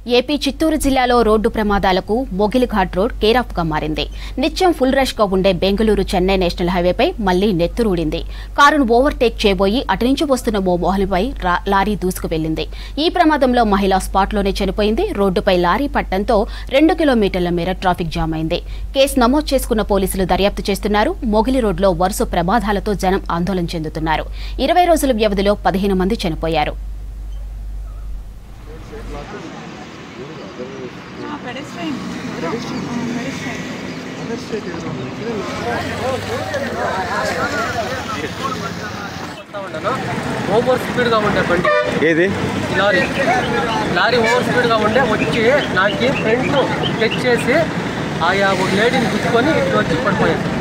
AP Chittoor జిల్లాలో road ప్రమాదాలకు Mogilighat road care of గా మారింది. నిత్యం ఫుల్ రష్ గా ఉండే బెంగళూరు చెన్నై నేషనల్ హైవేపై మళ్లీ నెత్తురూడింది. కారును ఓవర్టేక్ చేయబోయి అటు నుంచి వస్తున్న ఓ మహిళపై లారీ దూసుకు వెళ్లింది. ఈ ప్రమాదంలో మహిళ స్పాట్లోనే చనిపోయింది. రోడ్డుపై లారీ పట్టడంతో 2 కిలోమీటర్ల మేర ట్రాఫిక్ జామ్ అయింది. కేసు నమోదు చేసుకున్న పోలీసులు దర్యాప్తు చేస్తున్నారు. మొగిలి రోడ్లో వరుస ప్రమాదాలతో జనం ఆందోళన చెందుతున్నారు. 20 రోజుల వ్యవధిలో 15 మంది చనిపోయారు. ఓవర్ స్పీడ్ గా ఉండే బండి ఏది లారీ ఓవర్ స్పీడ్ గా ఉండే వచ్చి నాకు ఫ్రంట్ టచ్ చేసి ఆయా ఒక లేడీని గుచ్చుకొని ఇట్లా వచ్చి పడిపోయాను.